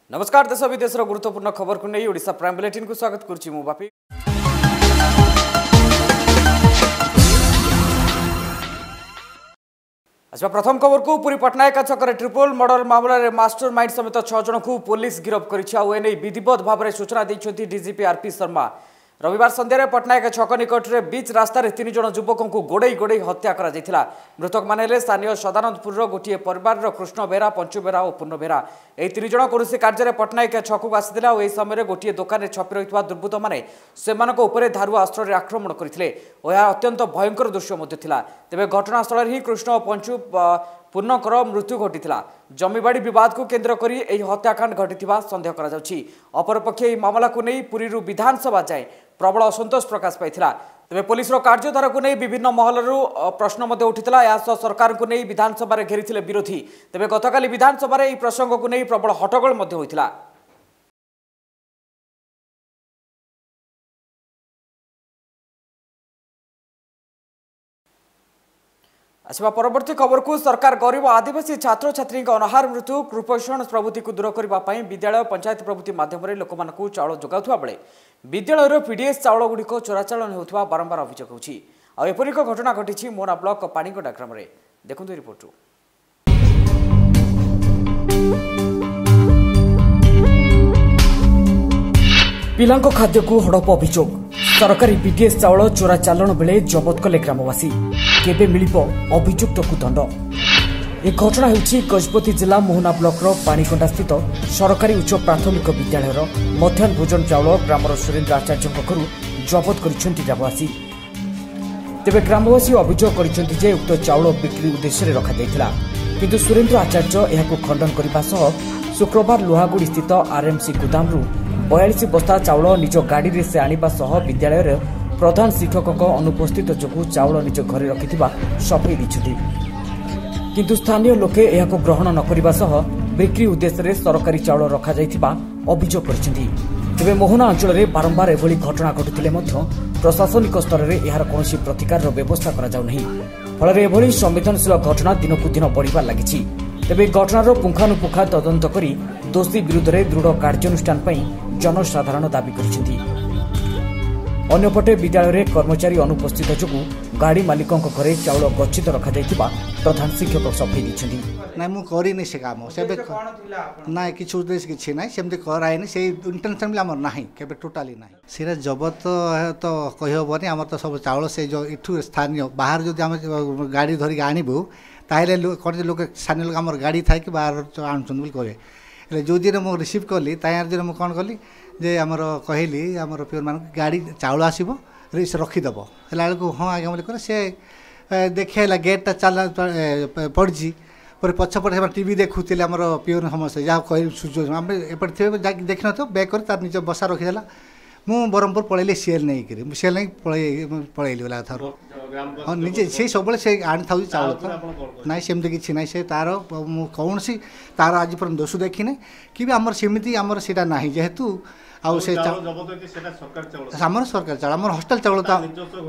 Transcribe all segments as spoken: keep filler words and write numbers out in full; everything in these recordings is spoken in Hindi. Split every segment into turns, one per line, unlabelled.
नमस्कार देश विदेश गुरुत्वपूर्ण खबर को नहीं ओडिशा प्राइम बुलेटिन को स्वागत करुछि मु बापी। आज प्रथम खबर को पुरी पटनायक छक ट्रिपल मर्डर मामला रे मास्टर माइंड समेत छह जन को पुलिस गिरफ्त करिछि। विधिवत भाव में सूचना देइछन्ति डीजीपी आरपी शर्मा। रविवार संध्यारे पटनायक छक निकट में बीच रास्तार तीन जन युवकों को गोड़े गोड़े हत्या करा जायथिला। मृतक माने स्थानीय सदानंदपुर गोटे परिवार कृष्ण बेहरा, पंचु बेहरा और पूर्ण बेहरा। यह तीन जन कौन कार्य पटनायक छक को आसी और यह समय गोटे दोकान छपी रही दुर्बृत्त मैंने से धारुआ अस्त्र आक्रमण करते। अत्यंत भयंकर दृश्य था। तेज घटनास्थल ही कृष्ण और पंचु पूर्णकर मृत्यु घटीला। जमीबाड़ी विवाद को केन्द्र कर हत्याकांड घटी सन्देह करा जाउछि। अपरपक्षे यह मामला को नहीं पुरी विधानसभा जाए प्रबल असंतोष प्रकाश पाइथिला। तेज पुलिस कार्यधारा को नहीं विभिन्न महलू प्रश्न उठिला। या सरकार को नहीं विधानसभा घेरी विरोधी। तेज गतकाली विधानसभा यह प्रसंग को नहीं प्रबल हट्टगोल होता। आसवा परवर्ती खबर को सरकार गरीब आदिवासी छात्र छात्री अनाहार मृत्यु कुपोषण प्रभृति को दूर करने विद्यालय पंचायत प्रभृति माध्यम लोक चाउल जोगाउवा बेले विद्यालय पीडीएस चाउल गुड़िक चोराचालन होता बारंबार अभियोग होछि। एपरिक घटना घटी मोना ब्लॉक पानीगंडा ग्राम में। देखु रिपोर्ट। पिलांको खाद्य को हड़प अभियोग। सरकारी पीडीएस चाउल चोरा चालन बेले जबत कले ग्रामवासी। केबे मिलिबो अभियुक्त को दंड। ए घटना होछि गजपति जिला मोहना ब्लॉक पानीगंडा स्थित सरकारी उच्च प्राथमिक विद्यालय मध्याह्न भोजन चाउल ग्रामर सुरेन्द्र आचार्य घरू जबत करिसेंति ग्रामवासी। तेबे ग्रामवासी अभियोग करिसेंति जे उक्त चाउल बिक्री उद्देश्य रखा जायतिला, किंतु सुरेन्द्र आचार्य एहाको खंडन करबा सह शुक्रवार लोहागुड़ी स्थित आरएमसी गोदामरू बयालीस बस्ता चाउल निज गाड़ी रे से आनिबा सह विद्यालय प्रधान शिक्षक अनुपस्थित जो चाउल निज घर रखिथिबा सफेई दैछथि। किंतु स्थानीय लोके एहाको ग्रहण न करिबा सह बिक्री उद्देश्य रे सरकारी चाउल रखा जायथिबा अभियोग करछथि। तेबे मोहना अंचल रे बारंबार एभली घटना घटुथिले मध्य प्रशासनिक स्तर रे एहार कोनोसी प्रतिकार व्यवस्था करा जाउ नहीं। फल रे एभली संवेदनशील घटना दिनकु दिन बढ़िबार लागिछि। तेबे घटनार पुंखानुपुंखा तदंत करी दोषी विरुद्ध रे दृढ़ कार्यानुष्ठान पई जनसाधारण दाबी करिसेंति। अन्यपटे विद्यालय रे कर्मचारी अनुपस्थित जोगु गाड़ी मालिकों घरे चाउल गच्छित रखा जायतिबा प्रधान शिक्षक सफेई दैछथि।
ना मु करिनि से काम से ना किछु उद्देश्य किछि नै सेमते कराइनि से इंटेंशन हमर नाही केबे टोटली नाही। सेरा जबत तो कहि होबनी हमर तो सब चाउल से जो इठु स्थानीय बाहर जदि हम गाड़ी धरि आनिबो ताइले कोन लोक स्थानीय लोक हमर गाड़ी थाय कि बाहर आनछन बोल कहे। એટલે जो दिन मु रिसीव कली तायार दिन मु कोन कली जे हमर कहली हमर पियर मान गाड़ी चाउल आसीबो रिस रखिदेव है हाँ आगे बोले कह से देखला गेटा चला पड़ी पर पछपटे टीवी देखुले आम पिओन समस्या जहाँ कह सुझाव आम एपटे थे देखी न बैक कर तार निज बसा रखीदेला मु ब्रह्मपुर पलैली सीएल नहीं करी सीएल नहीं पलैली पलैली गला थर हाँ निजे से सब से आनी था चाउल तो ना सेमती किसी ना से तार कौन सी तार आज पर दोष देखी ना कि आमर सेमती आमर सीटा ना जेहेतु आउ से आमर सरकार चाउल आमर हॉस्टल चाउल तो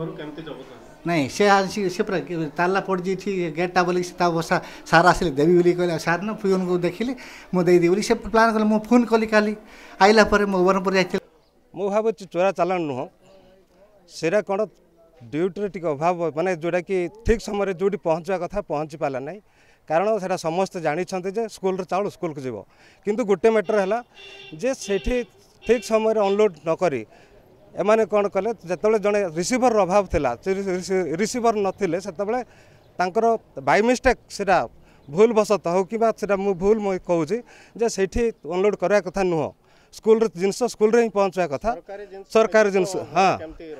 नहीं से से पूरा ताला पड़ी गेटा बोली बसा सार आसिले देवी बोली कहले सार ना फोन को देखिले मु देदी बोली से प्लान कले मु फोन कली काली आइला पर मु बरमपुर जाइते
मु भाव चोरा चालान नुह सेरा कौन ड्यूटी टे अभाव माने जोटा कि ठीक समय जो पहुँचा कथा पहुँची पाला ना कारण से समस्त जानी जे स्कूल चाउल स्कूल को जीव किंतु गोटे मैटर है जे सेठी ठीक समय अनलोड नकरी एमाने कौन कले जिते जड़े रिसीवर अभाव थिला रिसीवर नथिले सेतबेले तांकर बाय मिस्टेक सेटा भूल बसत हो कि मु भूल मु कहूँ जे सेठी अनलोड करा कथा नुह स्कूल जिनस स्कूल रे पहुँचा कथा सरकारी जिनस हाँ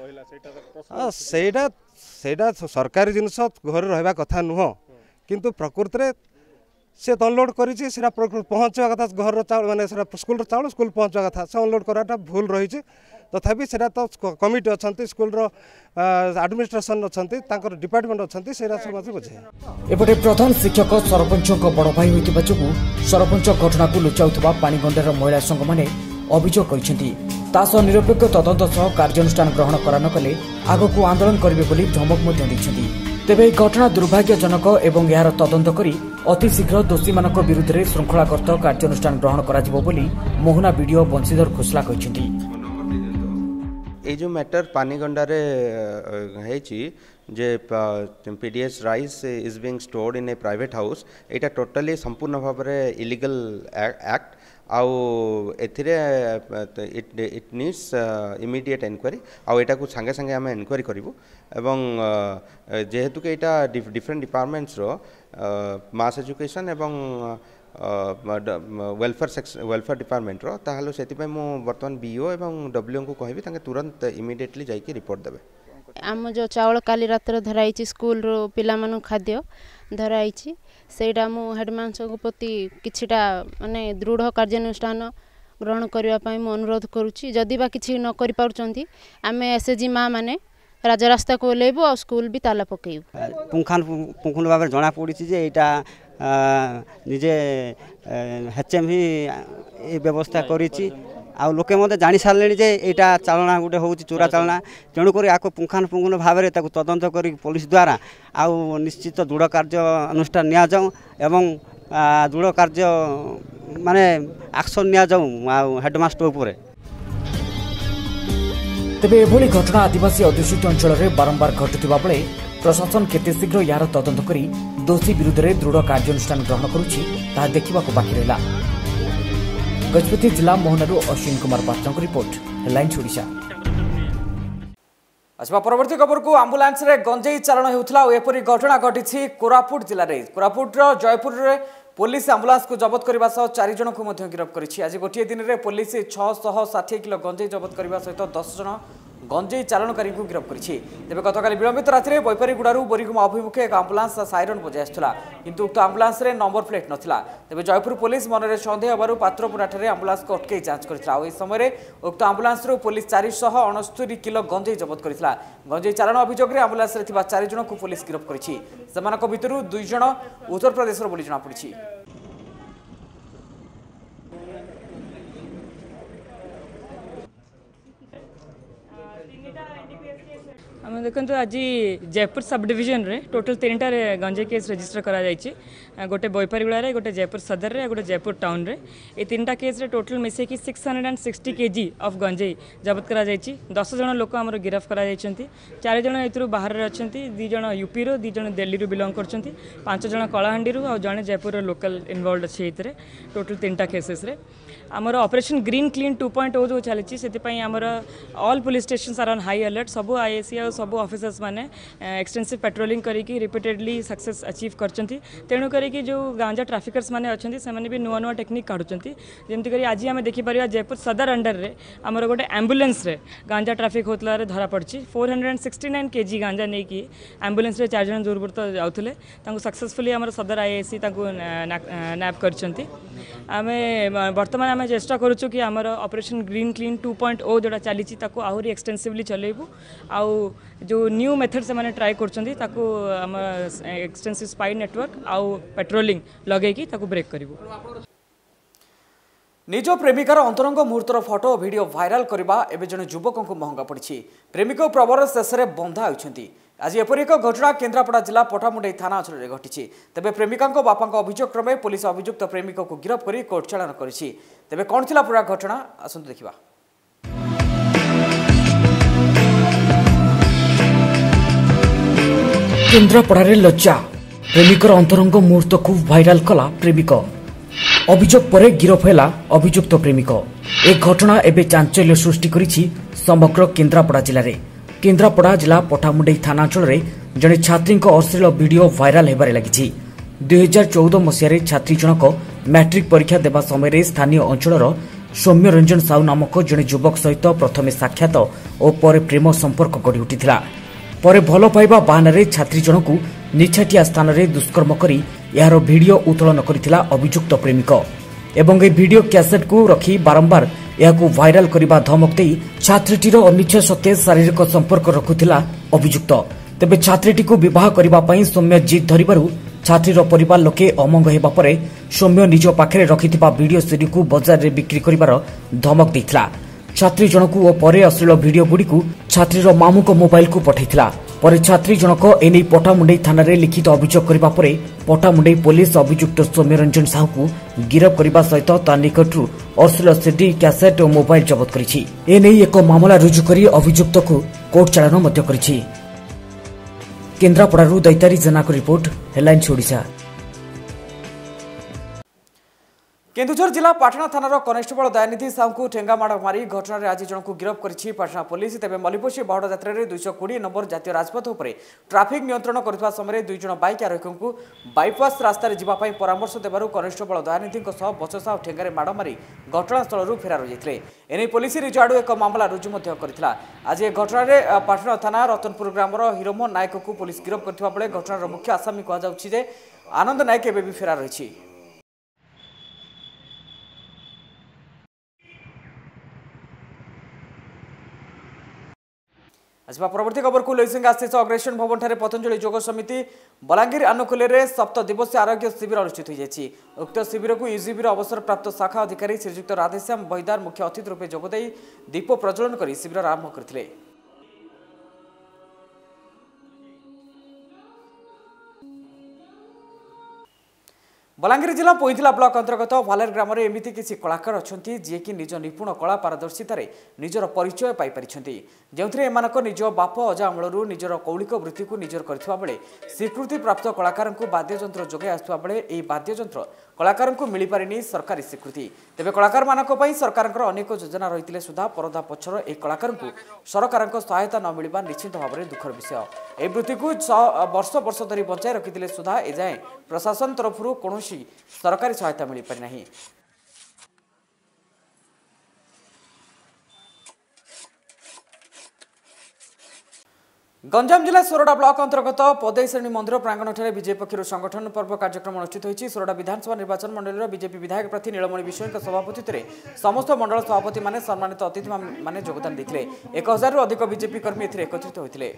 सेटा सेटा सरकारी जिनस घर रहा कथा नुह किंतु प्रकृति रे से अनलोड करी पहुँचा कथा घर चाउल माने स्कूल चाउल स्कूल पहुँचा कथा से अनलोड कराटा भूल रही तथापि सेटा तो कमिटी अच्छा स्कूल एडमिनिस्ट्रेशन अच्छा डिपार्टमेंट अच्छा से बुझे।
एपटे प्रधान शिक्षक सरपंच बड़ भाई होइतिबा जोगु सरपंच घटना को लुचाउथबा पानीगंडार महिला संघ माने अभियोग करिसेंति। तासह निरपेक्ष तदंत सह कार्यानुष्ठान ग्रहण करा न कले आगकू आंदोलन करिवे बोली धमक मध्य दैछंती। तेबे घटना दुर्भाग्यजनक एवं यार तदंत करी अतिशीघ्र दोषी मानक विरुद्ध में श्रृंखलागत कार्यानुष्ठान ग्रहण कराजिबो बोली मोहना वीडियो बंशीधर खोसला कहछिन्ती।
ये जो मैटर पानीगंडारे है जे PDS rice is being stored in a private house एटा टोटली संपूर्ण भाव में इलीगल एक्ट आउ एथिरे it it needs immediate enquiry आउ एटा को संगे संगे आम एनक्वारी करूँ एवं जेहेतु कि एटा डिफरेंट डिपार्टमेंट्स रो मास एजुकेशन एवं वेलफेयर सेक्शन वेलफेयर डिपार्टमेंट रो ताहलो सेति मु वर्तमान बीओ एवं डब्ल्यूओ को कहबी तांके तुरंत इमीडिएटली जाइके रिपोर्ट देबे।
आम जो चावल काली रात धराई स्कूल रो पिला मानु खाद्य धराई सेटा मु हेडमास्टर को प्रति किछिटा माने दृढ़ कार्यानुष्ठान ग्रहण करने मु अनुरोध करुच्ची। जदि बा किछि न करि पारुचंती आमे एसएचजी माँ माने राजरास्ता को ओल्हेबु आ स्कूल भी ताला पकेइबु।
पुंखान पुंखुन भाव जना पड़ी जे एटा निजे हेचएम ही व्यवस्था करिछि आ लोके मते जानि सारले जे एटा चालना गुटे होउछि चोरा चालना तेणुक आको पुंखान पुंखुन भाव में तदंत करी पुलिस द्वारा आउ निश्चित दृढ़ कार्य अनुष्ठान निया जाऊ एवं दृढ़ कार्य माने एक्शन निया जाऊ आउ हेडमास्टर उपरे।
तेबे एभली घटना आदिवासी अध्युषित अंचल में बारंबार घटुवा बेले प्रशासन केते शीघ्र यार तदंत करी दोषी विरुद्ध में दृढ़ कार्यानुष्ठान ग्रहण करुछि ताहा देखिबाकू बाकी रहिला। गजपति जिला मोहनारू अश्विन कुमार पात्र रिपोर्ट हेडलाइन्स ओडिशा। अच्छा परवर्ती खबर को आंबुलांस रे गंजेई चालन होउथला ओ एपरी घटना घटिछि कोरापुट जिल्ला रे। कोरापुट रो जयपुर रे पुलिस आंबुलांस को जबत करबा सह चारि जन को मध्य गिरफ्त करिछि। आज गोटिए दिन रे पुलिस छह सौ साठ किलो गंजेई जबत करबा सहित दस जन गंजेई चालनकारी को गिरफ्त करिछि। तेबे गतकाली विलंबित रात्रि बैपारीगुड़ारू बोरीगुमा अभिमुखे एक आंबुलांस साइरन बजाय आसुला किंतु उक्त आंबुलांस रे नंबर प्लेट नथिला। तेबे जयपुर पुलिस मनरे संदेह हबारू पात्रपुराठारे आंबुलांस को अटके जांच करथिला। ओइ समय उक्त आंबुलांस रो पुलिस चारि सौ अणस्तरी किलो गंजेई जबत करथिला। गंजेई चालन अभियोग रे आंबुलांस रे थिबा चारि जन को पुलिस गिरफ्त करिछि। सेमानक भितरु दुई जन उत्तर प्रदेश रो बोली जणा पड़िछि।
आम देखो आज जयपुर सब डिविजन रे टोटल तीन टा गंजे केस रजिस्टर करा जायछि। गोटे बैपारीगुड़ा रे गोटे जयपुर सदर रे गोटे जयपुर टाउन रे ए तीन टा केस रे टोटल मिसे कि six hundred and sixty KG of गंजे जबत करा जायछि। दस जन लोक हमर गिरफ्त करा जायछन्ती। चार जन एथुरु बाहर रे अछन्ती, दि जन यूपी रो, दि जन दिल्ली रो बिलोंग करछन्ती, पांच जन कलाहांडी रो आ जने जयपुर रो लोकल इन्वॉल्वड अछि। एतरे टोटल तीन टा केसेस रे आमर operation green clean two point o जो चली से आमर all police station are on high alert. सबू आईएसी और सबू ऑफिसर्स माने एक्सटेंसिव पेट्रोलिंग करिकी रिपीटेडली सक्सेस अचीव करचंती। तेणु करिकी जो गांजा ट्राफिकर्स माने अछंती से माने भी नुआ नुआ टेक्निक काढुचंती। जेमति करी आज आमे देखि परिया जयपुर सदर अंडर रे आमर गोटे एम्बुलेंस रे गांजा ट्राफिक होतला रे धरा पड़ची। Four hundred sixty nine KG गांजा नहीं कि एम्बुलेंस रे चार जन दुर्बृत्त जाउथले तांको सक्सेसफुली आमर सदर आईएसी तांको नैप करचंती। आमे वर्तमान आमे चेष्टा करूछु कि आमर operation green clean two point o जोड़ा चली आहरी एक्सटेंसिवली चलेबू। आउ जो न्यू मेथड से माने ट्राई करछंती ताको हम एक्सटेंसिव स्पाई नेटवर्क आउ पेट्रोलिंग लगेकी ताको ब्रेक करिवु।
निज प्रेमिकार अंतरंग मुहूर्तर फोटो वीडियो भाइराल करबा एबे जने युवकों को महंगा पड़छि। प्रेमिक प्रवर शेष में बंधा होइछंती। आज एपरि एक घटना केन्द्रापड़ा जिला पठामुंडई थाना अंचल में घटी। तेबे प्रेमिका बापा अभियोग क्रमे पुलिस अभियुक्त प्रेमिक को गिरफ्त कर कोर्ट चालान करिछि। तेबे कौन थिला पूरा घटना आसंतु देखिबा। केन्द्रापड़ा रे लज्जा प्रेमिकर अंतरंग मुहूर्त को भाइराल कला प्रेमिक। अभियोग पर गिरफ है अभियुक्त प्रेमिक। एक घटना एवं चांचल्य सृष्टि करिछि समग्र केन्द्रापड़ा जिले में। केन्द्रापड़ा जिला पठामुंडई थाना अंचल में जड़े छात्री अश्लील वीडियो भाइराल होबार लगी। दुई हजार चौदह मसीह छात्री जनक मैट्रिक परीक्षा देवा समय स्थानीय अंचल सौम्य रंजन साहू नामक जड़े युवक सहित प्रथम साक्षात और पर प्रेम संपर्क गढ़ी उठिथिला। पर भल पाइबा बाहाना छात्री जनक निछाटिया स्थान में दुष्कर्म कर यार वीडियो उत्तोलन करथिला अभियुक्त प्रेमिक एवं ए वीडियो कैसेट को रखी बारंबार यह भाइराल करने धमक दे छात्रीटीर अनिच्छा सत्वे शारीरिक संपर्क रखुथिला अभियुक्त। तेबे छात्रीटी को विवाह करने सौम्य जिद धरिबारु छात्रीर परिवार लोके अमंग हेबा परे सौम्य निज पाखरे रखिथिबा वीडियो सीडी को बाजार रे बिक्री करिवार धमक देथिला। छात्री जनकू और परे अश्लील वीडियो गुडी को छात्रीर मामू को मोबाइल को पठाइथिला। पर छात्री जनक एने पटामुंडई थाना रे लिखित अभियोग करबा परे पटामुंडई पुलिस अभियुक्त सौम्यरंजन साहू को गिरफ्त करने सहित ता निकटरू अश्लील सीडी कैसेट और मोबाइल जबत करिछि। एने एक मामला रुजु करी अभियुक्त को कोर्ट चालान मध्य करिछि। केन्द्रापड़ारू दैतारी जेना को रिपोर्ट हेडलाइन्स ओडिशा। केन्दुझर जिला पाटना थानार कनेस्टेबल दयानिधि साहू को ठेंगामाड़ मारी घटना आज जन को गिरफ्त करिछि पाटना पुलिस। तेज मल्लिपोषी बाहुड़ यात्रा में दुईश कोड़े नंबर जातीय राजपथ उपर ट्राफिक नियंत्रण करुवा समय दुईज बाइक आरोही को बाईपास रास्तार जावाई परामर्श देवार कनेस्टेबल दयानिधि बचसा और ठेंगारे माड़ मारी घटनास्थल फेरार होते। एने पुलिस निज आड़ एक मामला रुजु करथिला। आज ए घटना में पाटना थाना रतनपुर ग्रामर हिरोमोहन नायक को पुलिस गिरफ्त करथिबा बेले घटनार मुख्य आसामी कहुछि जे आनंद नायक एबे भी फेरार रहिछि। आसवा परवर्ती खबर को लईसिंगा स्थित अग्रेशन भवन ठारे पतंजलि योग समिति बलांगीर आनुकूल्य रे सप्त दिवसीय आरोग्य शिविर अनुष्ठित होइछि। उक्त शिविर को यूजीबी अवसर प्राप्त शाखा अधिकारी श्रीजुक्त राधेश्याम बैदार मुख्य अतिथि रूपे जोगदेई दीप प्रज्वलन कर शिविर आरंभ करथिले। बलांगीर जिला पोईथिला ब्लॉक अंतर्गत भालेर ग्राम में एमती किसी कलाकार अच्छा जी कि निज निपुण कला पारदर्शितार निजर परिचय पाई जो निज बाप अजा अमलू निजर कौलिक वृत्ति को निजर करथिबा बेले स्वीकृति प्राप्त कलाकार वाद्ययंत्र जोगे आसुवा बेले यह वाद्ययंत्र कलाकार को मिल पारिनी सरकारी स्वीकृति। तेबे कलाकार मानक पई सरकार अनेक योजना रही सुधा परदा पछर एक कलाकार को सरकार सहायता न मिलवा निश्चित भाव में दुखर विषय। ए वृत्ति को वर्ष वर्ष धरी बचाई रखिथिले सुधा एजाएं प्रशासन तरफ कौन सरकारी सहायता मिल पारि नहीं। गंजाम जिला सोरडा ब्लॉक अंतर्गत पदैश्रेणी मंदिर प्रांगण ठारे बीजेपी पक्षर संगठन पर्व कार्यक्रम अनुष्ठित होइछि। सोरडा विधानसभा निर्वाचन मंडल बीजेपी विधायक प्रार्थी नीलमणि विषयी सभापतित्व में समस्त मंडल सभापति माने सम्मानित अतिथि माने योगदान देथिले। एक हजार अधिक बीजेपी कर्मी एथिरे एकत्रित होइथिले।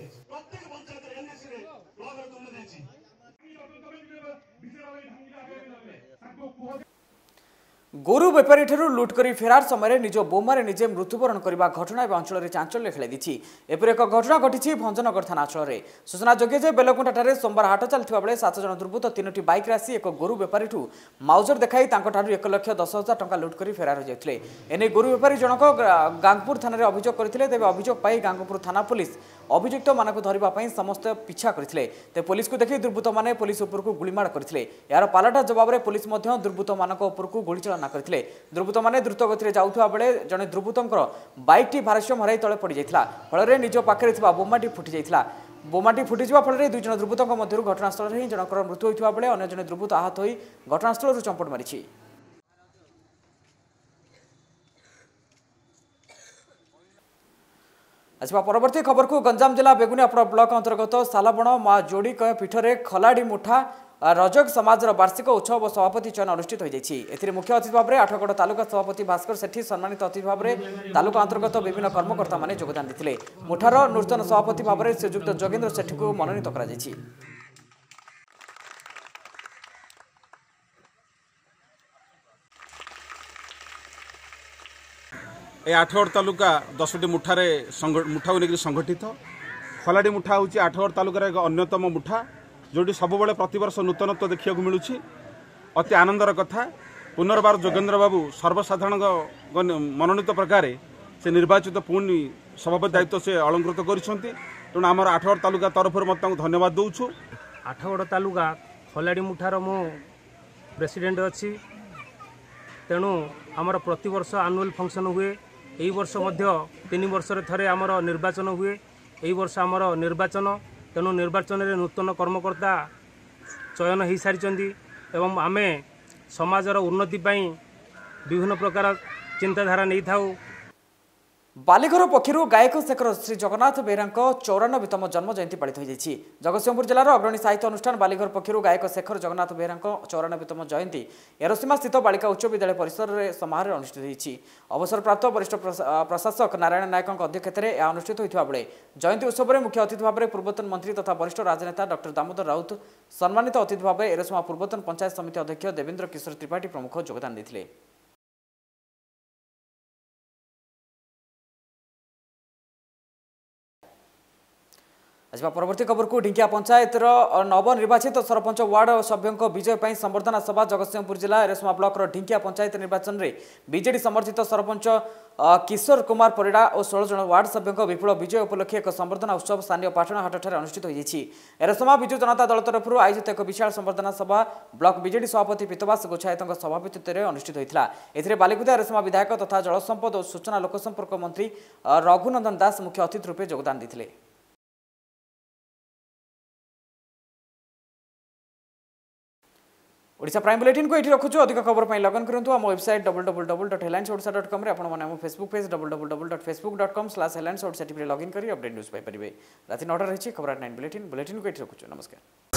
गोरु बेपारी ठारू लुट करी फेरार समय निज बोमारे निजे मृत्युवरण करने घटना अंचल में चांचल्य खेली। एपरि एक घटना घटी भंजनगर थाना अंचल में। सूचना योग्य जे बेलकुंटा सोमवार हाट चलता बेले सात जन दुर्बृत्त तीन बाइक आसी एक गोरु बेपारी माउजर देखाई एक लक्ष दस हजार टंका लुट कर फेरार हो जाते। एने गोरु बेपारी जनक गांगपुर थाना अभियोग करते। तेज अभियोग पाई गांगपुर थाना पुलिस अभियुक्त मानक धरने समस्त पिछा करते। तेज पुलिस को देखी दुर्बृत्त माने पुलिस उपरकू गुलीमाड़ करते। यार पालटा जवाब में पुलिस दुर्बृत्त मानक उपरकू गोली चलना करते। दुर्बृत्त माने द्रुत गति जाउथुवा बेले जने दुर्बृत्तर बाइकटी भारसाम्य हराई तले पड़ जाइथिला। फल निज पाखे बोमाटी फुटी जाइथिला। बोमाटी फुटिଯିवा फल दुई जन दुर्बृत्तों मध्य घटनास्थल में जनकर मृत्यु होइथिबा बेले अन्य जने दुर्बृत्त आहत होई घटनास्थल चंपट मारिछि। आसवा परवर्ती खबर को गंजाम जिला बेगुनियापड़ा ब्लॉक अंतर्गत सालबण माँ जोड़ी पीठरे खलाड़ी मुठा रजक समाज वार्षिक उत्सव सभापति चयन अनुष्ठित होती। मुख्य अतिथि भाव में आठगड़ तालुका सभापति भास्कर सेठी सम्मानित अतिथि भाव में तालुका अंतर्गत विभिन्न कर्मकर्ता माने योगदान देते। मुठार नूतन सभापति भाव में श्रीजुक्त जोगेन्द्र सेठी को मनोनीत कर।
आठगड़ तालुका दसटी मुठारे मुठा को लेकर संगठित खलाड़ी मुठा हूँ आठगड़ तालुकार एक अन्यतम मुठा जोटी सब बड़े प्रतिवर्ष नूतनत्व देखा मिलूँ। अति आनंदर कथा पुनर्बार जोगेन्द्र बाबू सर्वसाधारण मनोनीत प्रकार से निर्वाचित पुणी सभापति दायित्व से अलंकृत कर आमर आठगड़ तालुका तरफ मत धन्यवाद दूँ।
आठगड़ तालुका खलाड़ी मुठार मु प्रेसिडेंट अच्छी तेणु आमर प्रतिवर्ष आनुअल फंक्शन हुए। यही वर्ष मध्य तीन वर्ष थे आमर निर्वाचन हुए। यही वर्ष आमर निर्वाचन तेणु निर्वाचन में नूतन कर्मकर्ता चयन हो सारी एवं आमे समाजर उन्नति विभिन्न प्रकार चिंताधारा नहीं था।
बालीघर पक्षर गायक शेखर श्री जगन्नाथ बेहरा चौरानबेतम जन्म जयंती पालित हो। जगतसिंहपुर जिलार अग्रणी साहित्य अनुष्ठान बालीघर पक्षर गायक शेखर जगन्नाथ बेहरा चौरानबेतम जयंती एरसीमा स्थित बालिका उच्च विद्यालय परिसर में समारोह अनुष्ठित होती। अवसरप्राप्त वरिष्ठ प्रशासक नारायण नायक अध्यक्षत यह अनुष्ठित होता बेले जयंती उत्सव में मुख्य अतिथि भाव में पूर्वतन मंत्री तथा वरिष्ठ राजनेता डॉक्टर दामोदर राउत सम्मानित अतिथि भाव में एरसीमा पूर्वतन पंचायत समिति अध्यक्ष देवेन्द्र किशोर त्रिपाठी प्रमुख योगदान देते। आज परवर्ती खबर को ढिंकिया पंचायत नवनिर्वाचित सरपंच वार्ड सभ्यों विजय पर संबर्धना सभा जगतसिंहपुर जिला एरसमा ब्लॉक ढिंकिया पंचायत निर्वाचन में बीजेडी समर्थित सरपंच किशोर कुमार परिड़ा और षोल जन वार्ड सभ्यों विपुल विजय उपलक्षे एक संबर्धना उत्सव स्थानीय पाटणाहाट अनुष्ठित होती। एरसमा विजु जनता दल तरफ आयोजित एक विशाल संबर्धना सभा ब्लॉक बीजेडी सभापति पीतवास गोछायत सभापतित्व में अनुष्ठित होता। एथिरे बालिकुदा एरसमा विधायक तथा जलसंपद और सूचना लोकसंपर्क मंत्री रघुनंदन दास मुख्य अतिथि रूपे योगदान देते। ओडिशा प्राइम बुलेटिन को ये रखुछु। अधिक खबर पर लगन करूँ आम website double double double dot headlines Odisha dot com आप Facebook page double double double dot Facebook dot com slash headlines Odisha TV login कर अपडेट न्यूज पाइपर। राति नौटा रही खबर नाइन बुलेटिन बुलेटिन को ये रखुछु। नमस्कार।